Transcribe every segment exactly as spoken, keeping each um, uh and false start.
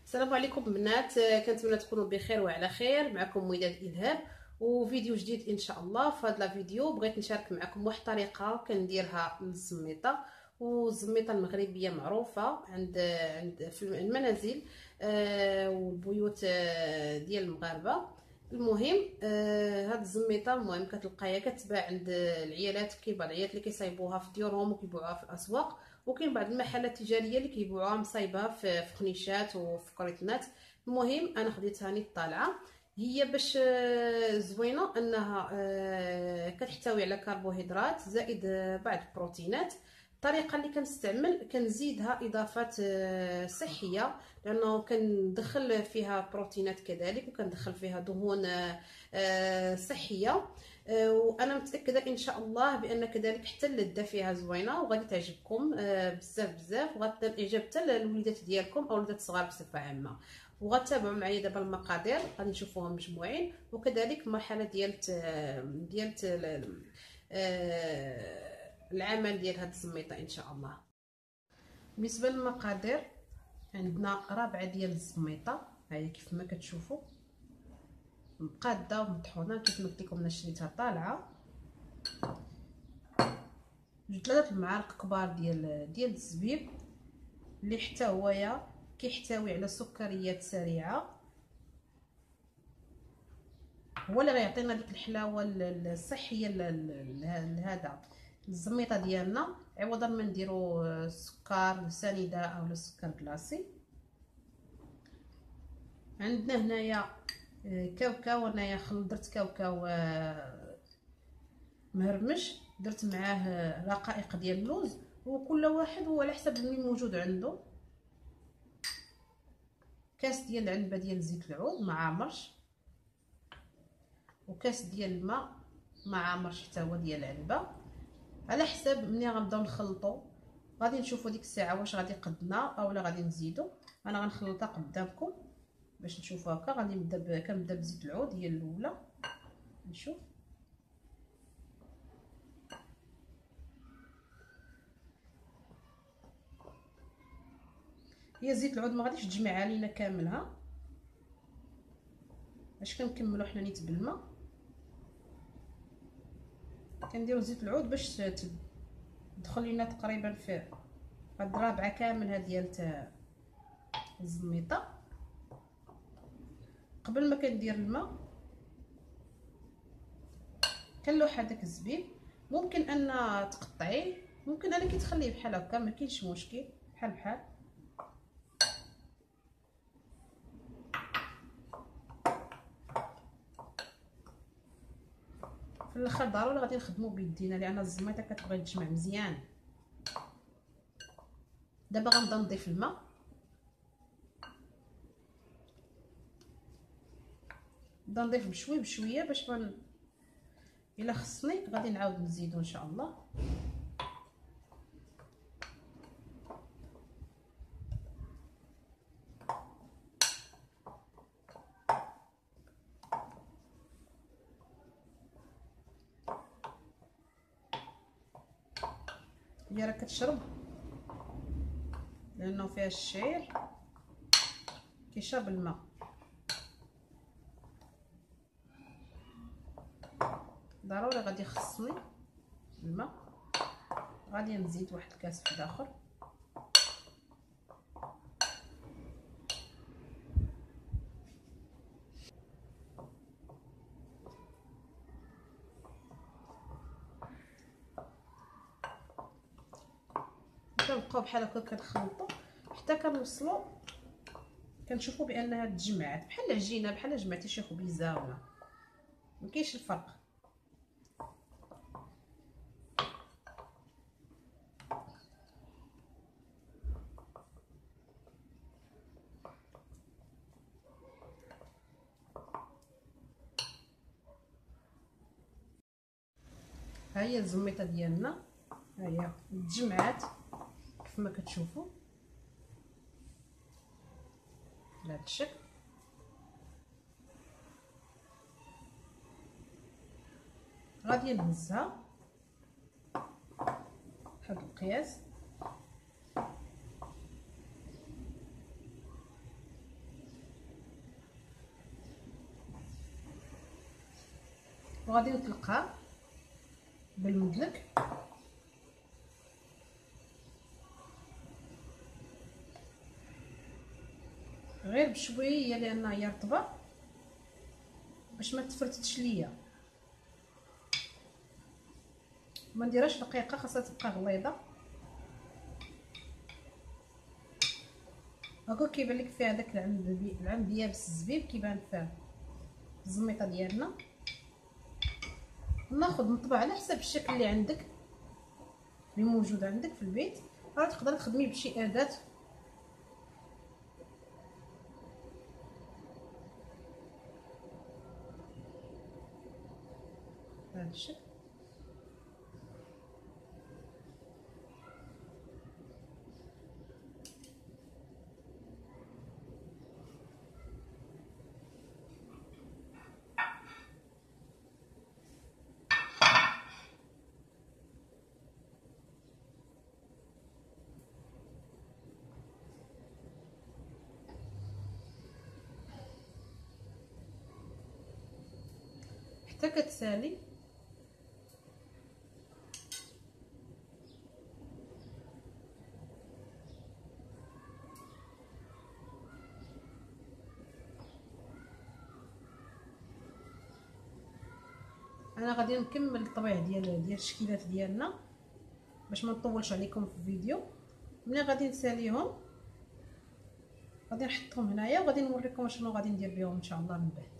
السلام عليكم بنات، كنتمنى تكونوا بخير وعلى خير. معكم وداد الهام وفيديو جديد ان شاء الله. في هذا الفيديو بغيت نشارك معكم واحد الطريقه كنديرها للزميطه، والزميطه المغربيه معروفه عند عند في المنازل آه والبيوت آه ديال المغاربه. المهم آه هاد الزميطه المهم كتلقايها كتباع عند العيالات، كاين بعض العيالات اللي كيصايبوها في ديورهم وكيبيعوها في الاسواق، وكاين بعض المحلات التجاريه اللي كيبيعوها مصايبه في خنيشات وفي كريطنات. المهم انا خديتها نيت طالعه، هي باش زوينه انها كتحتوي على كربوهيدرات زائد بعض البروتينات. الطريقه اللي كنستعمل كنزيدها اضافات صحيه، لانه كندخل فيها بروتينات كذلك، وكندخل فيها دهون صحيه، وانا متاكده ان شاء الله بان كذلك حتى اللذه فيها زوينه وغادي تعجبكم بزاف بزاف، وغتنال الاعجاب حتى الوليدات ديالكم او الوليدات الصغار بصفه عامه. وغتابعوا معايا دابا المقادير غادي نشوفوهم مجموعين، وكذلك المرحله ديال ديال العمل ديال هاد الزميطه ان شاء الله. بالنسبه للمقادير عندنا ربعه ديال الزميطه، ها هي كيف ما كتشوفوا مقاده ومطحونه كيف ما قلت لكم. انا شريتها طالعه. جوج ثلاثه المعالق كبار ديال ديال الزبيب اللي حتى هويا كيحتوي على سكريات سريعه، هو اللي غيعطينا ديك الحلاوه الصحيه لهذا الزميطه ديالنا، عوضا ما نديرو سكر سنيده او السكر كلاصي. عندنا هنايا كاوكاو، انايا خل درت كاوكاو مهرمش، درت معاه رقائق ديال اللوز، وكل واحد هو على حسب اللي موجود عنده. كاس ديال العنبه ديال زيت العود مع مرش، وكاس ديال الماء مع مرش حتى هو ديال العنبه، على حساب ملي غنبداو نخلطوا. غادي نشوفوا ديك الساعه واش غادي قدنا او لا غادي نزيدوا. انا غنخلطها قدامكم باش نشوفوا هكا. غادي نبدا كنبدا بزيت العود هي الاولى، نشوف هي زيت العود ما غاديش تجمع علينا كاملها، باش كنكملوا حنا نيت بالماء. كنديروا زيت العود باش تدخل لينا تقريبا في هاد الرابعه كاملها ديال الزميطه. قبل ما كندير الماء كنلوح هذاك الزبيب، ممكن ان تقطعيه، ممكن انا كي تخليه بحال هكا ما كاينش مشكل، بحال بحال. في الاخر ضروري غادي نخدمو بيدينا لان الزميطه كتبغي تجمع مزيان. دابا غنبدا نضيف الماء، نبدا نضيف بشوي بشويه باش ما الا خصني غادي نعاود نزيدو ان شاء الله. هي راه كتشرب لانه فيها الشعير كيشرب الماء. ضروري غادي يخصني الماء، غادي نزيد واحد الكاس واحد اخر. كنبقاو بحال هكا كنخلطوا حتى كنوصلوا كنشوفوا بانها تجمعات بحال العجينه، بحال جمعتي شي خبيزه ولا ما كاينش الفرق. ها هي الزميطه ديالنا، ها هي تجمعات كيف ما كتشوفوا بهذا الشكل. غادي نهزها بهذا القياس، وغادي نطلقها بالمدلك. غير بشويه لان هي رطبه باش ما تفرتتش ليا. ما نديرهاش دقيقه، خاصها تبقى غليظه. هاكا كيبان لك فيها داك العنب العنب يابس الزبيب كيبان فيها الزميطه ديالنا. ناخذ نطبع على حسب الشكل اللي عندك اللي موجود عندك في البيت. راه تقدري تخدمي بشي اداه بهذا الشكل. حتى كتسالي. انا غادي نكمل الطبيعه ديال ديال الشكيلات ديالنا باش ما نطولش عليكم في الفيديو. ملي غادي نساليهم غادي نحطهم هنايا وغادي نوريكم شنو غادي ندير بهم ان شاء الله من بعد.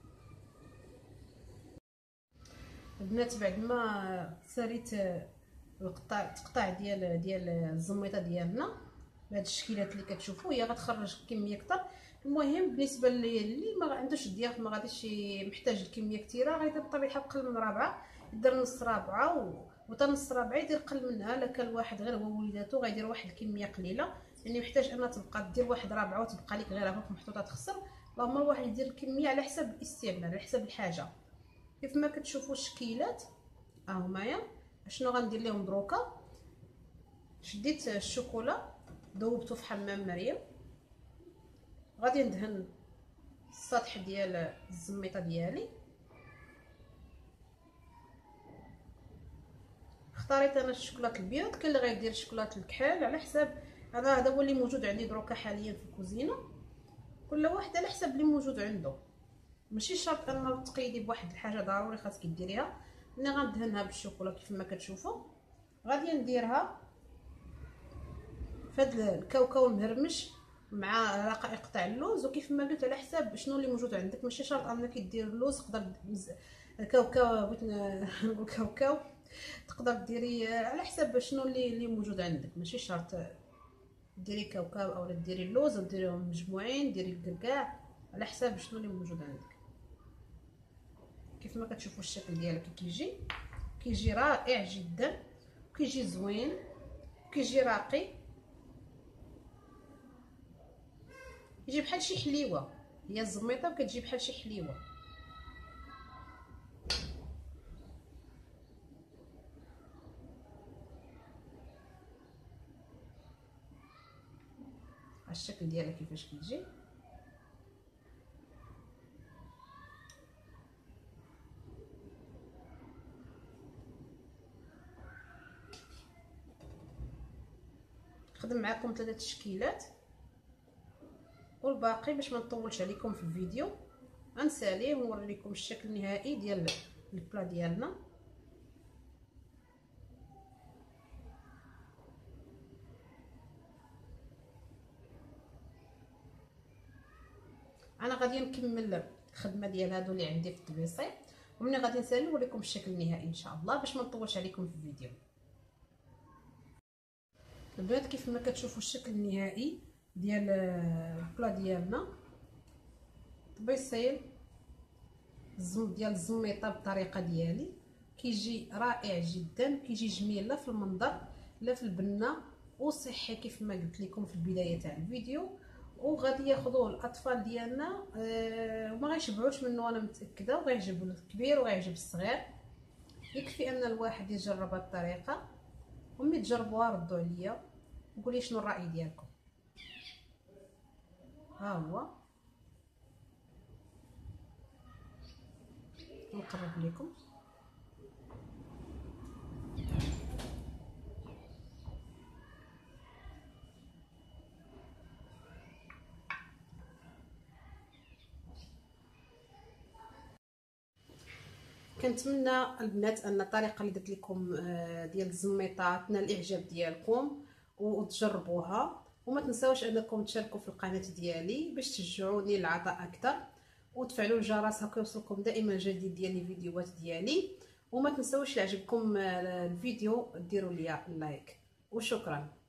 البنات بعد ما ساليت القطع التقطاع ديال ديال الزميطه ديالنا بهاد الشكيلات اللي كتشوفوا، هي غتخرج كميه كتر. المهم بالنسبه اللي ما عندوش الضياف ما غاديش محتاج الكميه كثيره، غيدير بطبيعه الحال قل من رابعه، يدير نص رابعه و وتا نص رابعه يدير قل منها. الا كان الواحد غير هو وليداتو غيدير واحد الكميه قليله، يعني محتاج انها تبقى دير واحد رابعه وتبقى لك غير هكاك محطوطه تخسر. اللهم الواحد يدير الكميه على حسب الاستعمال على حسب الحاجه. كيف ما كتشوفوا الشكيلات ها هما. شنو غندير لهم دروكا؟ شديت الشوكولا ذوبته في حمام مريم، غادي ندهن السطح ديال الزميطه ديالي. اختاريت انا الشوكولاط البيض، كاين اللي غيدير شوكولاط الكحل على حساب. انا هذا هو اللي موجود عندي دروكا حاليا في الكوزينه، كل واحد على حساب اللي موجود عنده. ماشي شرط انه تقيدي بواحد الحاجه ضروري خاصك ديريها. ملي غندهنها بالشوكولا كيف ما كتشوفوا غادي نديرها فهاد الكاوكاو المهرمش مع رقائق تاع اللوز. وكيف ما قلت على حساب شنو اللي موجود عندك، ماشي شرط انك دير اللوز، تقدر كاوكاو بغيت نقول كاوكاو تقدر ديري على حساب شنو اللي اللي موجود عندك. ماشي شرط ديري كاوكاو او ديري اللوز او ديريهم مجموعين، ديري الكركاع على حساب شنو اللي موجود عندك. كيف ما كتشوفوا الشكل ديالو كي كيجي كيجي رائع جدا، كيجي زوين، كيجي راقي، يجي بحال شي حليوه. هي الزميطه وكتجي بحال شي حليوه. الشكل ديالها كيفاش كيجي. نخدم معكم ثلاثه تشكيلات والباقي باش ما نطولش عليكم في الفيديو غنساليه ونوري لكم الشكل النهائي ديال البلا ديالنا. انا غادي نكمل الخدمه ديال هادو اللي عندي في الطبيسي، ومني غادي نسالي نوريكم الشكل النهائي ان شاء الله باش ما نطولش عليكم في الفيديو. البنات كيف ما كتشوفوا الشكل النهائي ديال البلا ديالنا طبيسيل الزم ديال الزميطه بالطريقه ديالي، كيجي رائع جدا، كيجي جميل لا في المنظر لا في البنه وصحي كيف ما قلت لكم في البدايه تاع الفيديو. وغادي ياخذوه الاطفال ديالنا أه وما غيشبعوش منه انا متاكده، وغيعجب الكبير وغيعجب الصغير. يكفي ان الواحد يجرب هذه الطريقه، وملي تجربوها ردوا عليا وقولي شنو الراي ديالكم. ها هو نقرب لكم. كنتمنى البنات ان الطريقه اللي درت لكم ديال الزميطه تنال الاعجاب ديالكم وتجربوها، وما تنساوش انكم تشاركوا في القناه ديالي باش تشجعوني للعطاء اكثر، وتفعلوا الجرس هكا يوصلكم دائما الجديد ديال الفيديوهات ديالي. وما تنساوش اللي عجبكم الفيديو ديروا لي لايك، وشكرا.